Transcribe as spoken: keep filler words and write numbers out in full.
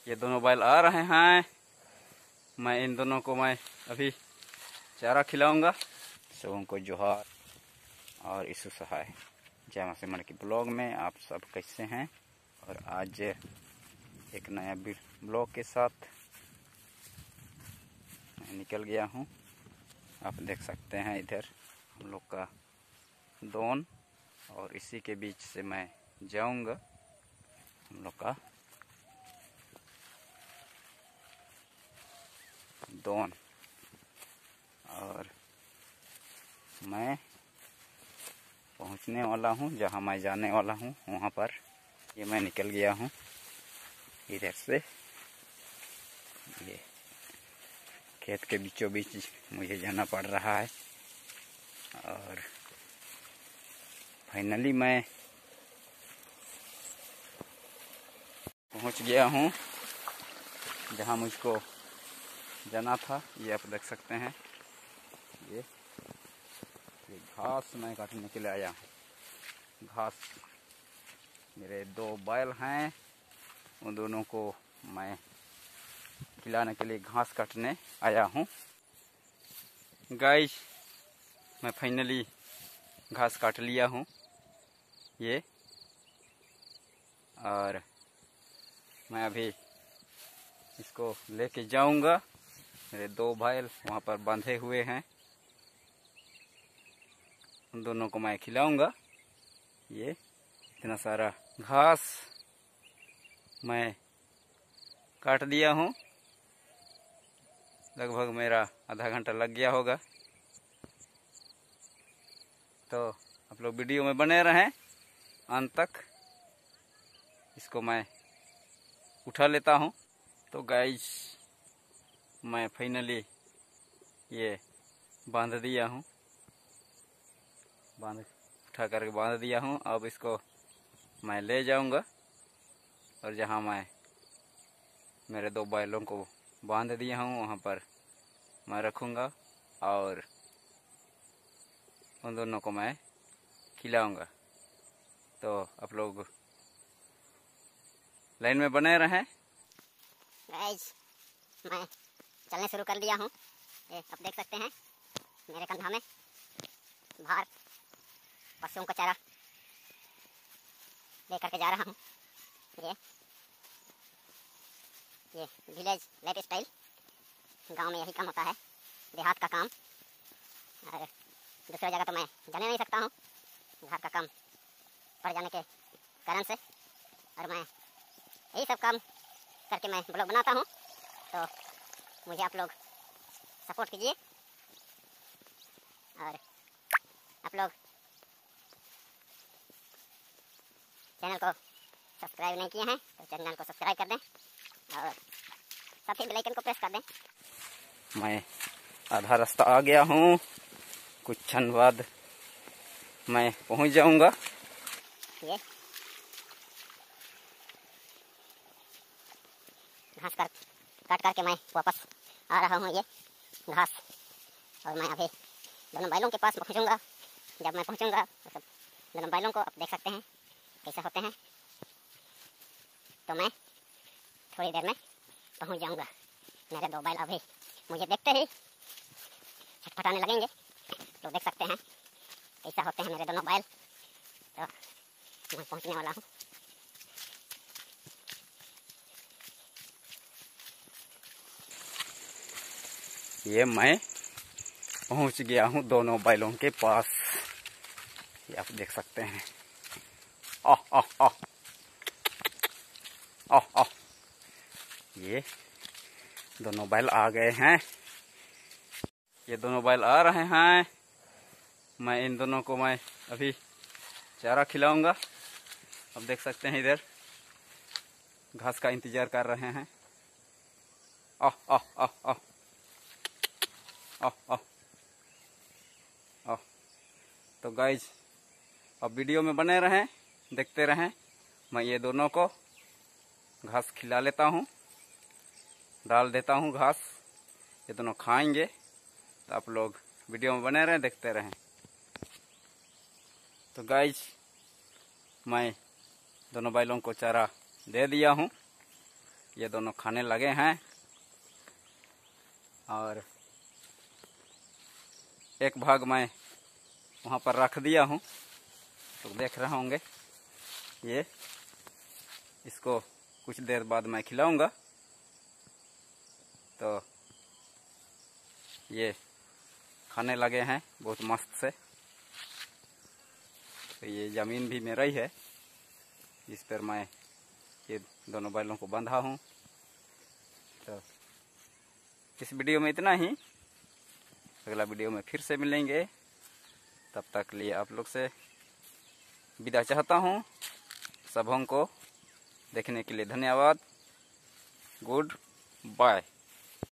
ये दोनों बैल आ रहे हैं। मैं इन दोनों को मैं अभी चारा खिलाऊंगा। सबों को जोहार और यीशु सहाय। जय मां सिमर की ब्लॉग में आप सब कैसे हैं। और आज एक नया ब्लॉग के साथ मैं निकल गया हूं। आप देख सकते हैं इधर हम लोग का दोन, और इसी के बीच से मैं जाऊंगा हम लोग का दोन। और मैं पहुंचने वाला हूं जहां मैं जाने वाला हूं वहां पर। ये मैं निकल गया हूं इधर से। ये खेत के बीचों बीच मुझे जाना पड़ रहा है। और फाइनली मैं पहुंच गया हूं जहां मुझको जाना था। ये आप देख सकते हैं, ये ये घास मैं काटने के लिए आया हूँ। घास मेरे दो बैल हैं, उन दोनों को मैं खिलाने के लिए घास काटने आया हूँ। गाइस, मैं फाइनली घास काट लिया हूँ ये। और मैं अभी इसको लेके जाऊंगा। मेरे दो बैल वहाँ पर बंधे हुए हैं, उन दोनों को मैं खिलाऊंगा। ये इतना सारा घास मैं काट दिया हूँ। लगभग मेरा आधा घंटा लग गया होगा। तो आप लोग वीडियो में बने रहें अंत तक। इसको मैं उठा लेता हूँ। तो गाइस, मैं फाइनली ये बांध दिया हूँ, बांध उठा करके बांध दिया हूँ। अब इसको मैं ले जाऊंगा और जहाँ मैं मेरे दो बैलों को बांध दिया हूँ वहाँ पर मैं रखूँगा और उन दोनों को मैं खिलाऊंगा। तो आप लोग लाइन में बने रहें। गाइस, मैं चलने शुरू कर दिया हूँ। ये आप देख सकते हैं मेरे कंधा में भार पशुओं का चारा लेकर के जा रहा हूँ। ये ये विलेज लाइफ स्टाइल, गांव में यही काम होता है, देहात का काम। और दूसरा जगह तो मैं जाने नहीं सकता हूँ, घर का काम पड़ जाने के कारण से। और मैं यही सब काम करके मैं ब्लॉग बनाता हूँ। तो मुझे आप लोग सपोर्ट कीजिए। और आप लोग चैनल को सब्सक्राइब नहीं किए हैं तो चैनल को सब्सक्राइब कर दें और साथ ही बेल आइकन को प्रेस कर दें। मैं आधा रास्ता आ गया हूँ, कुछ क्षण बाद मैं पहुँच जाऊँगा। ये घास कर काट करके मैं वापस आ रहा हूँ। ये घास, और मैं अभी दोनों बैलों के पास पहुँचूँगा। जब मैं पहुँचूँगा तो सब दोनों बैलों को आप देख सकते हैं कैसे होते हैं। तो मैं थोड़ी देर में पहुँच जाऊँगा। मेरे दो बैल अभी मुझे देखते ही छटपटाने लगेंगे। तो देख सकते हैं कैसा होते हैं मेरे दोनों बैल। तो मैं पहुँचने वाला हूँ। ये मैं पहुंच गया हूं दोनों बैलों के पास। ये आप देख सकते हैं। आ आ आ आ आ ये दोनों बैल आ गए हैं। ये दोनों बैल आ रहे हैं। मैं इन दोनों को मैं अभी चारा खिलाऊंगा। अब देख सकते हैं इधर घास का इंतजार कर रहे हैं। आ आ आ आ आ आ आ तो गाइज, अब वीडियो में बने रहें, देखते रहें। मैं ये दोनों को घास खिला लेता हूँ, डाल देता हूँ घास। ये दोनों खाएंगे। तो आप लोग वीडियो में बने रहें, देखते रहें। तो गाइज, मैं दोनों बैलों को चारा दे दिया हूँ। ये दोनों खाने लगे हैं और एक भाग मैं वहाँ पर रख दिया हूँ, तो देख रहे होंगे। ये इसको कुछ देर बाद मैं खिलाऊंगा, तो ये खाने लगे हैं बहुत मस्त से। तो ये ज़मीन भी मेरा ही है, जिस पर मैं ये दोनों बैलों को बंधा हूँ। तो इस वीडियो में इतना ही, अगला वीडियो में फिर से मिलेंगे। तब तक लिए आप लोग से विदा चाहता हूँ। सबों को देखने के लिए धन्यवाद। Good bye.